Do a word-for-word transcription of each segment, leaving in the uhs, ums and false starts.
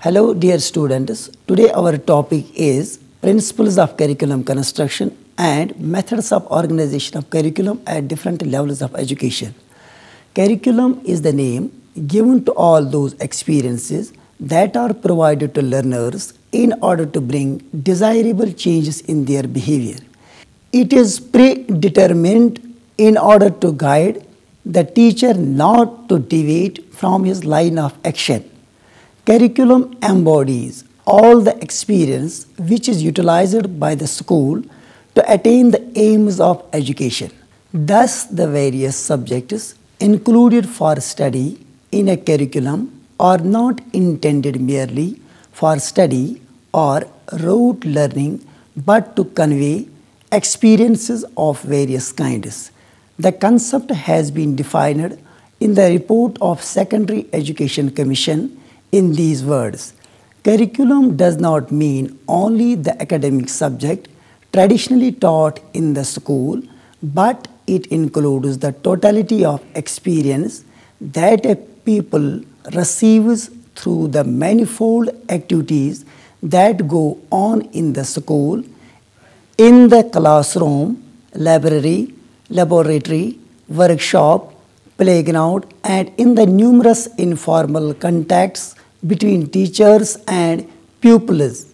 Hello dear students, today our topic is Principles of Curriculum Construction and Methods of Organization of Curriculum at Different Levels of Education. Curriculum is the name given to all those experiences that are provided to learners in order to bring desirable changes in their behavior. It is predetermined in order to guide the teacher not to deviate from his line of action. Curriculum embodies all the experience which is utilized by the school to attain the aims of education. Thus, the various subjects included for study in a curriculum are not intended merely for study or rote learning but to convey experiences of various kinds. The concept has been defined in the report of Secondary Education Commission in these words. Curriculum does not mean only the academic subject traditionally taught in the school, but it includes the totality of experience that a pupil receives through the manifold activities that go on in the school, in the classroom, library, laboratory, workshop, playground, and in the numerous informal contacts between teachers and pupils.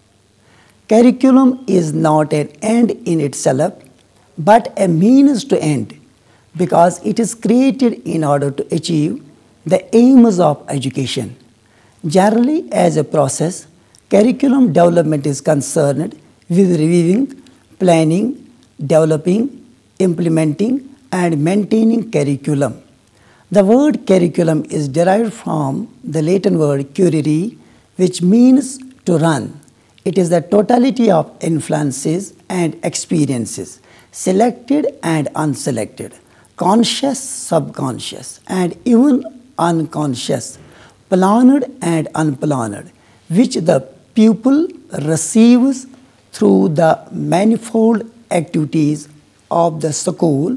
Curriculum is not an end in itself, but a means to end, because it is created in order to achieve the aims of education. Generally, as a process, curriculum development is concerned with reviewing, planning, developing, implementing, and maintaining curriculum. The word curriculum is derived from the Latin word currere, which means to run. It is the totality of influences and experiences, selected and unselected, conscious, subconscious, and even unconscious, planned and unplanned, which the pupil receives through the manifold activities of the school,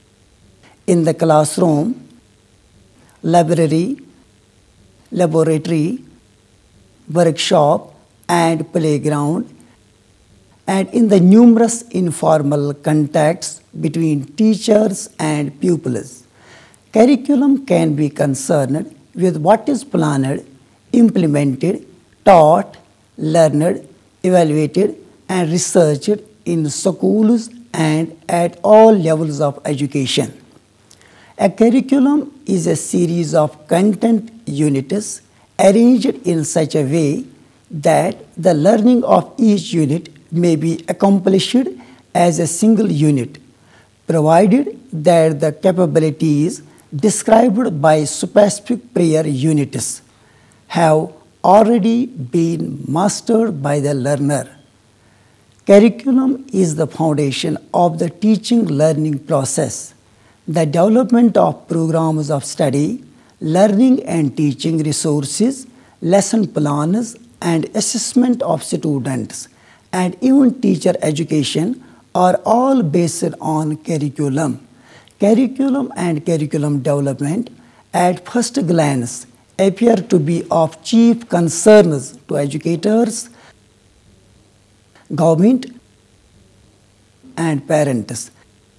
in the classroom, library, laboratory, workshop, and playground, and in the numerous informal contacts between teachers and pupils. Curriculum can be concerned with what is planned, implemented, taught, learned, evaluated, and researched in schools and at all levels of education. A curriculum is a series of content units arranged in such a way that the learning of each unit may be accomplished as a single unit, provided that the capabilities described by specific prior units have already been mastered by the learner. Curriculum is the foundation of the teaching-learning process. The development of programs of study, learning and teaching resources, lesson plans, and assessment of students, and even teacher education are all based on curriculum. Curriculum and curriculum development at first glance appear to be of chief concerns to educators, government, and parents,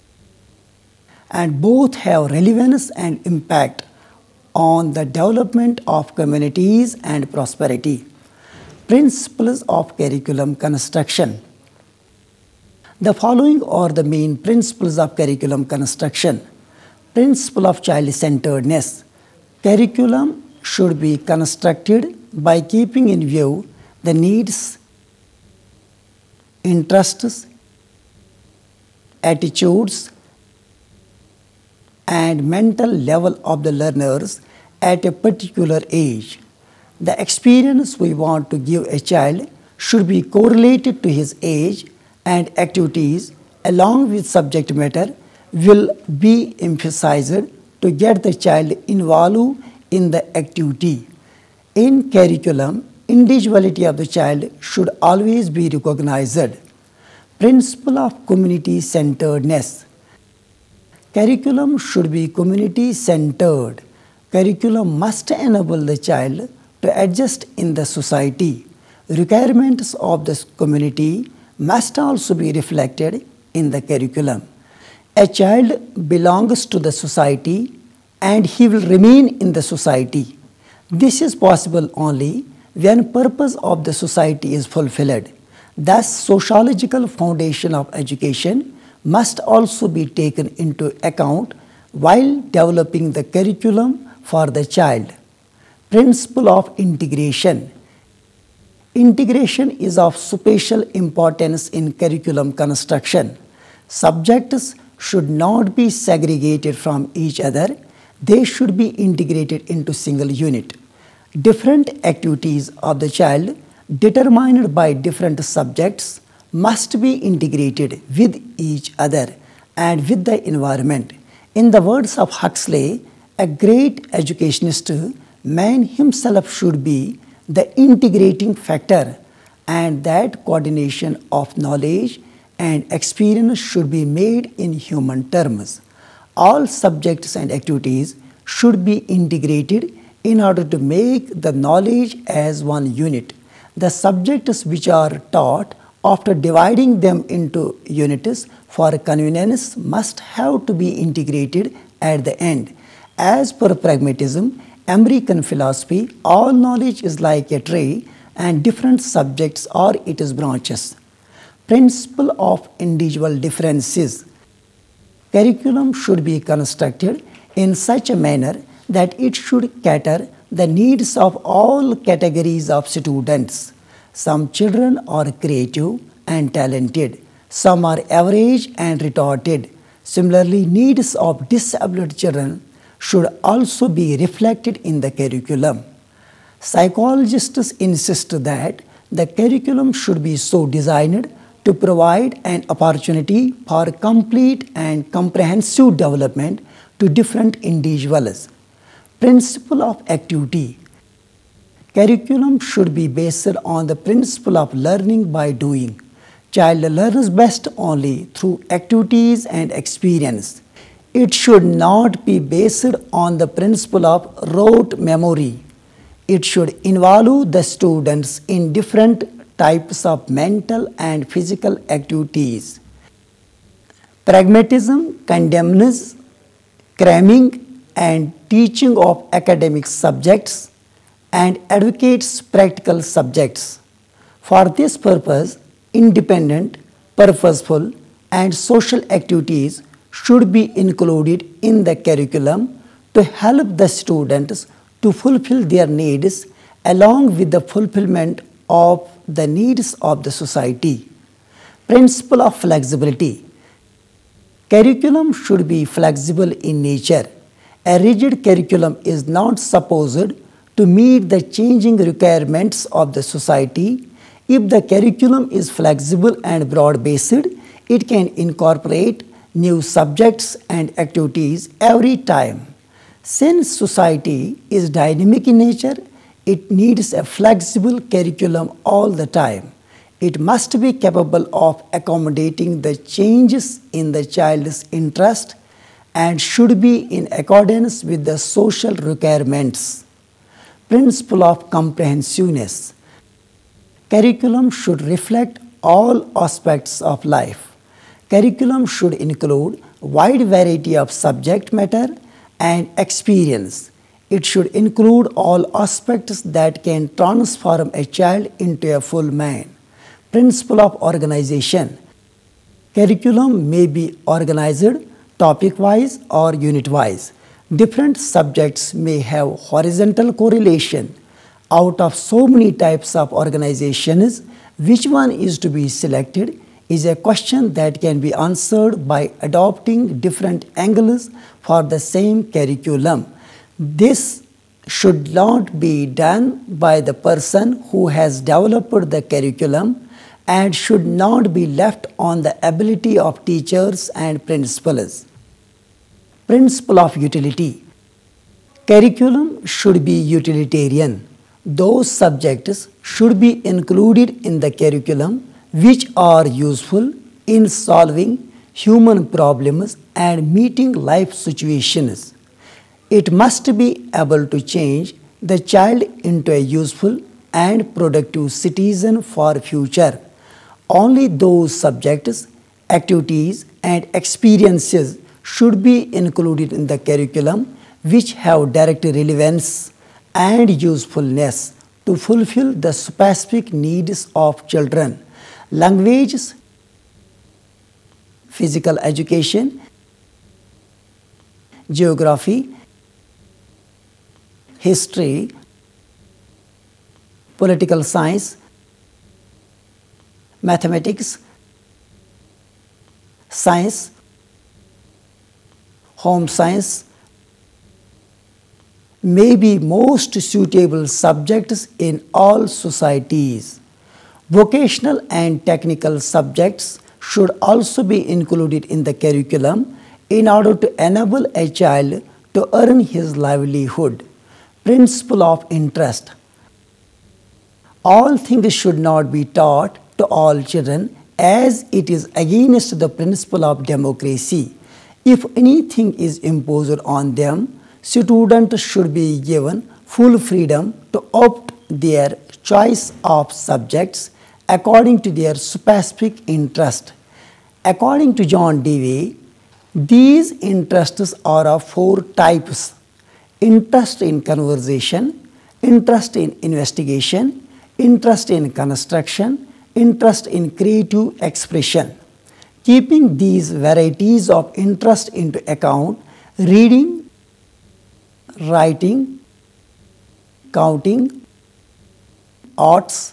and both have relevance and impact on the development of communities and prosperity. Principles of curriculum construction. The following are the main principles of curriculum construction. Principle of child-centeredness. Curriculum should be constructed by keeping in view the needs, interests, attitudes, and mental level of the learners at a particular age. The experience we want to give a child should be correlated to his age, and activities along with subject matter will be emphasized to get the child involved in the activity. In curriculum, individuality of the child should always be recognized. Principle of community-centeredness. Curriculum should be community-centered. Curriculum must enable the child to adjust in the society. Requirements of the community must also be reflected in the curriculum. A child belongs to the society and he will remain in the society. This is possible only when purpose of the society is fulfilled. Thus, sociological foundation of education must also be taken into account while developing the curriculum for the child. Principle of integration. Integration is of special importance in curriculum construction. Subjects should not be segregated from each other. They should be integrated into single unit. Different activities of the child determined by different subjects must be integrated with each other and with the environment. In the words of Huxley, a great educationist, man himself should be the integrating factor, and that coordination of knowledge and experience should be made in human terms. All subjects and activities should be integrated in order to make the knowledge as one unit. The subjects which are taught after dividing them into units for convenience must have to be integrated at the end. As per pragmatism, American philosophy, all knowledge is like a tree and different subjects are its branches. Principle of individual differences. Curriculum should be constructed in such a manner that it should cater the needs of all categories of students. Some children are creative and talented. Some are average and retarded. Similarly, needs of disabled children should also be reflected in the curriculum. Psychologists insist that the curriculum should be so designed to provide an opportunity for complete and comprehensive development to different individuals. Principle of activity. Curriculum should be based on the principle of learning by doing. Child learns best only through activities and experience. It should not be based on the principle of rote memory. It should involve the students in different types of mental and physical activities. Pragmatism condemns cramming and teaching of academic subjects and advocates practical subjects. For this purpose, independent, purposeful, and social activities should be included in the curriculum to help the students to fulfill their needs along with the fulfillment of the needs of the society. Principle of flexibility. Curriculum should be flexible in nature. A rigid curriculum is not supposed to meet the changing requirements of the society. If the curriculum is flexible and broad-based, it can incorporate new subjects and activities every time. Since society is dynamic in nature, it needs a flexible curriculum all the time. It must be capable of accommodating the changes in the child's interest and should be in accordance with the social requirements. Principle of comprehensiveness. Curriculum should reflect all aspects of life. Curriculum should include a wide variety of subject matter and experience. It should include all aspects that can transform a child into a full man. Principle of organization. Curriculum may be organized topic-wise or unit-wise. Different subjects may have horizontal correlation. Out of so many types of organizations, which one is to be selected is a question that can be answered by adopting different angles for the same curriculum. This should not be done by the person who has developed the curriculum and should not be left on the ability of teachers and principals. Principle of utility. Curriculum should be utilitarian. Those subjects should be included in the curriculum which are useful in solving human problems and meeting life situations. It must be able to change the child into a useful and productive citizen for future. Only those subjects, activities and experiences should be included in the curriculum which have direct relevance and usefulness to fulfill the specific needs of children. Languages, physical education, geography, history, political science, mathematics, science, home science may be most suitable subjects in all societies. Vocational and technical subjects should also be included in the curriculum in order to enable a child to earn his livelihood. Principle of interest. All things should not be taught to all children, as it is against the principle of democracy. If anything is imposed on them, students should be given full freedom to opt their choice of subjects according to their specific interest. According to John Dewey, these interests are of four types: interest in conversation, interest in investigation, interest in construction, interest in creative expression. Keeping these varieties of interest into account, reading, writing, counting, arts,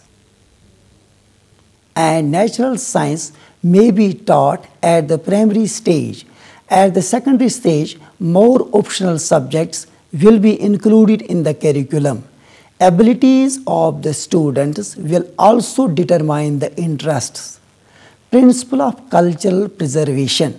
and natural science may be taught at the primary stage. At the secondary stage, more optional subjects will be included in the curriculum. Abilities of the students will also determine the interests. Principle of cultural preservation.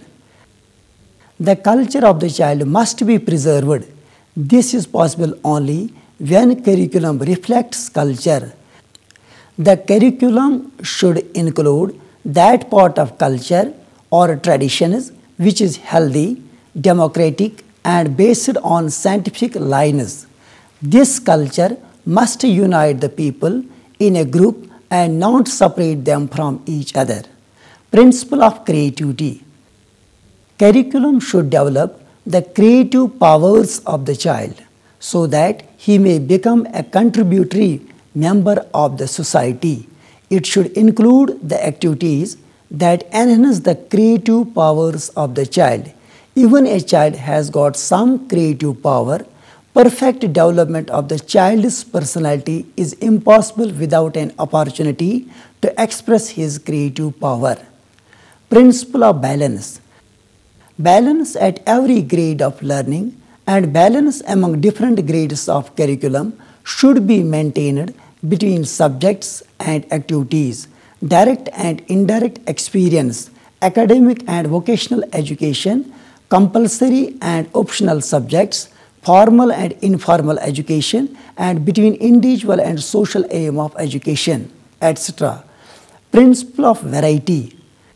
The culture of the child must be preserved. This is possible only when curriculum reflects culture. The curriculum should include that part of culture or traditions which is healthy, democratic, and based on scientific lines. This culture must unite the people in a group and not separate them from each other. Principle of creativity. Curriculum should develop the creative powers of the child so that he may become a contributory member of the society. It should include the activities that enhance the creative powers of the child. Even a child has got some creative power. Perfect development of the child's personality is impossible without an opportunity to express his creative power. Principle of balance. Balance at every grade of learning and balance among different grades of curriculum should be maintained between subjects and activities, direct and indirect experience, academic and vocational education, compulsory and optional subjects, formal and informal education, and between individual and social aim of education, et cetera. Principle of variety.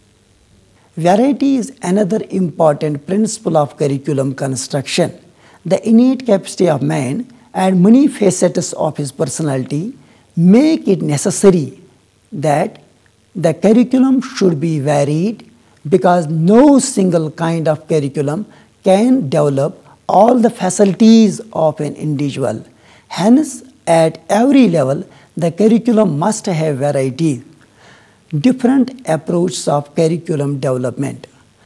Variety is another important principle of curriculum construction. The innate capacity of man and many facets of his personality make it necessary that the curriculum should be varied, because no single kind of curriculum can develop all the facilities of an individual. Hence, at every level, the curriculum must have variety. Different approaches of curriculum development.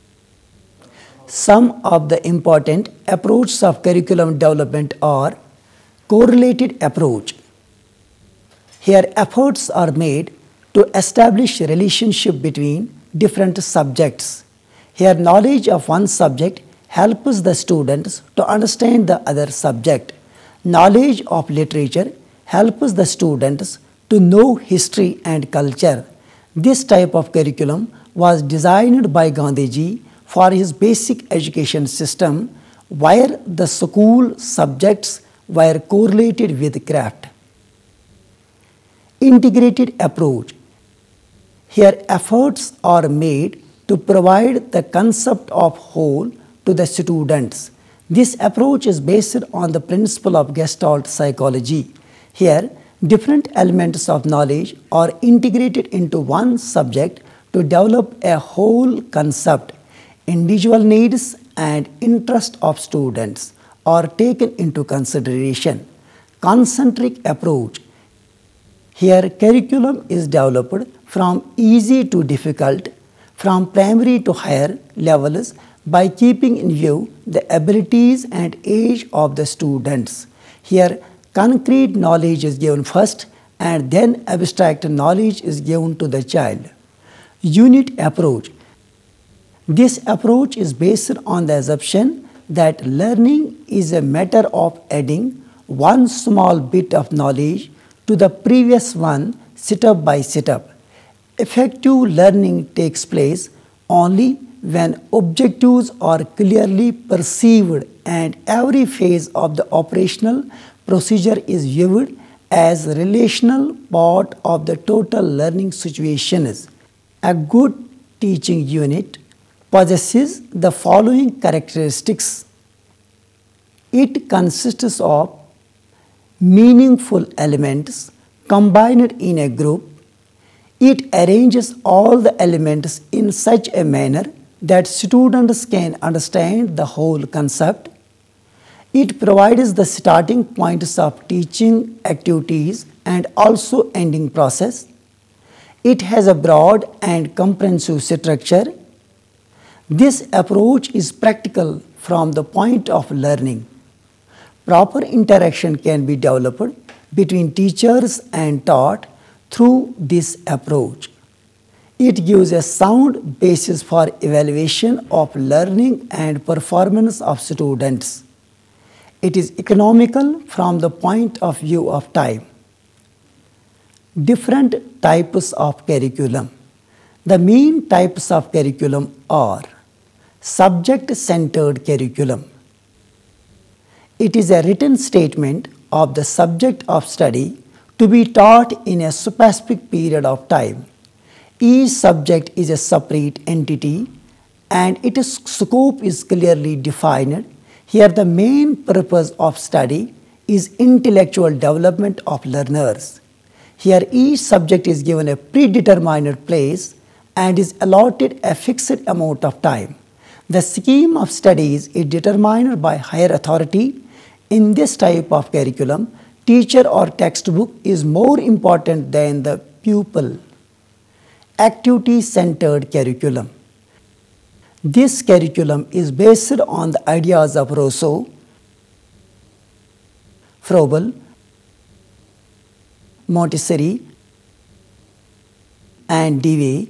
Some of the important approaches of curriculum development are: correlated approach. Here efforts are made to establish a relationship between different subjects. Here knowledge of one subject helps the students to understand the other subject. Knowledge of literature helps the students to know history and culture. This type of curriculum was designed by Gandhiji for his basic education system, where the school subjects were correlated with craft. Integrated approach. Here efforts are made to provide the concept of whole to the students. This approach is based on the principle of Gestalt psychology. Here, different elements of knowledge are integrated into one subject to develop a whole concept. Individual needs and interests of students are taken into consideration. Concentric approach. Here, curriculum is developed from easy to difficult, from primary to higher levels by keeping in view the abilities and age of the students. Here, concrete knowledge is given first and then abstract knowledge is given to the child. Unit approach. This approach is based on the assumption that learning is a matter of adding one small bit of knowledge to the previous one step by step. Effective learning takes place only when objectives are clearly perceived and every phase of the operational procedure is viewed as a relational part of the total learning situations. A good teaching unit possesses the following characteristics. It consists of meaningful elements combined in a group. It arranges all the elements in such a manner that students can understand the whole concept. It provides the starting points of teaching activities and also ending process. It has a broad and comprehensive structure. This approach is practical from the point of learning. Proper interaction can be developed between teachers and taught through this approach. It gives a sound basis for evaluation of learning and performance of students. It is economical from the point of view of time. Different types of curriculum. The main types of curriculum are subject-centered curriculum. It is a written statement of the subject of study to be taught in a specific period of time. Each subject is a separate entity and its scope is clearly defined. Here the main purpose of study is intellectual development of learners. Here each subject is given a predetermined place and is allotted a fixed amount of time. The scheme of studies is determined by higher authority. In this type of curriculum, teacher or textbook is more important than the pupil. Activity-centered curriculum. This curriculum is based on the ideas of Rousseau, Froebel, Montessori, and Dewey,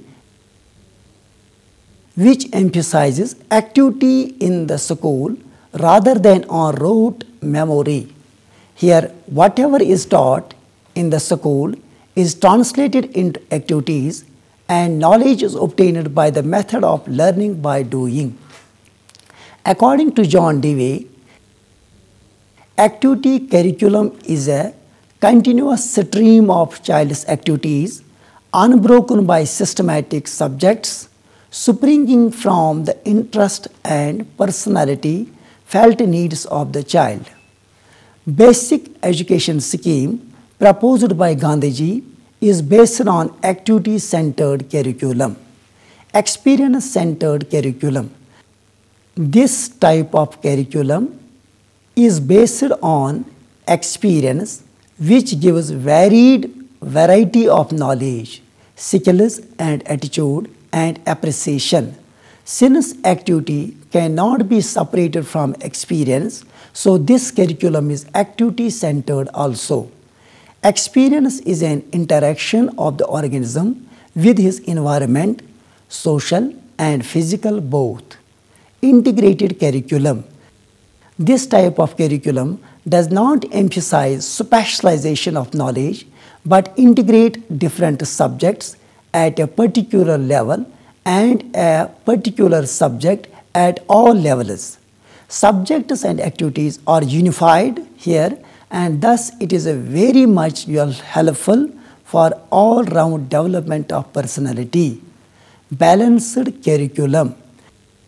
which emphasizes activity in the school rather than on rote memory. Here, whatever is taught in the school is translated into activities and knowledge is obtained by the method of learning by doing. According to John Dewey, activity curriculum is a continuous stream of child's activities unbroken by systematic subjects springing from the interest and personality felt needs of the child. Basic education scheme proposed by Gandhiji is based on activity-centered curriculum, experience-centered curriculum. This type of curriculum is based on experience, which gives varied variety of knowledge, skills and attitude and appreciation. Since activity cannot be separated from experience, so this curriculum is activity-centered also. Experience is an interaction of the organism with his environment, social and physical both. Integrated curriculum. This type of curriculum does not emphasize specialization of knowledge but integrate different subjects at a particular level and a particular subject at all levels. Subjects and activities are unified here, and thus it is a very much helpful for all-round development of personality. Balanced curriculum.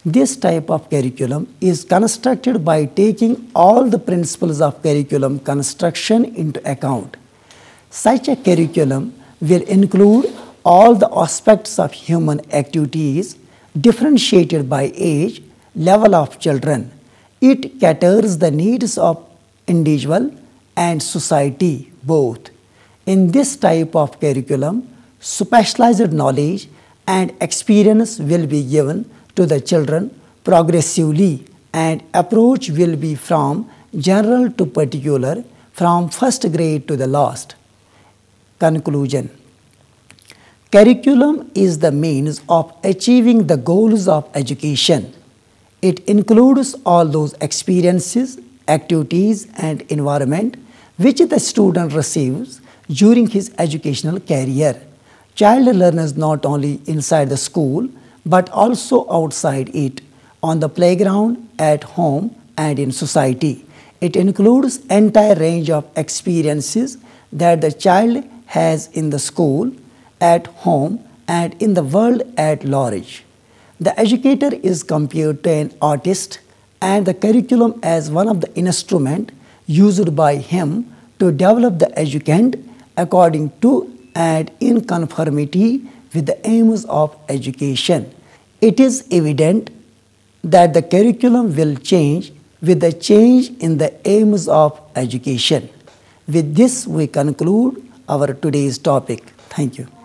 This type of curriculum is constructed by taking all the principles of curriculum construction into account. Such a curriculum will include all the aspects of human activities differentiated by age, level of children. It caters the needs of individual and society both. In this type of curriculum, specialized knowledge and experience will be given to the children progressively, and approach will be from general to particular, from first grade to the last. Conclusion. Curriculum is the means of achieving the goals of education. It includes all those experiences, activities and environment which the student receives during his educational career. Child learns not only inside the school but also outside it, on the playground, at home and in society. It includes entire range of experiences that the child has in the school, at home and in the world at large. The educator is compared to an artist, and the curriculum as one of the instruments used by him to develop the educand according to and in conformity with the aims of education. It is evident that the curriculum will change with the change in the aims of education. With this, we conclude our today's topic. Thank you.